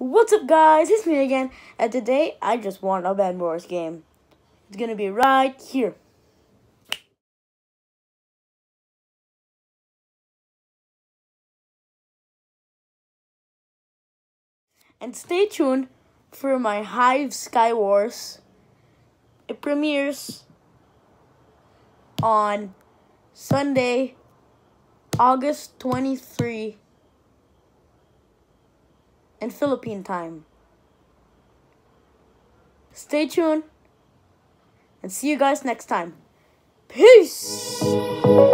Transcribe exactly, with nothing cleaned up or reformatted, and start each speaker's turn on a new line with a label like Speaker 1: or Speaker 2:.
Speaker 1: What's up, guys? It's me again, and today I just won a Bad Wars game. It's gonna be right here. And stay tuned for my Hive Sky Wars. It premieres on Sunday, August twenty-third, in Philippine time. Stay tuned and see you guys next time. Peace!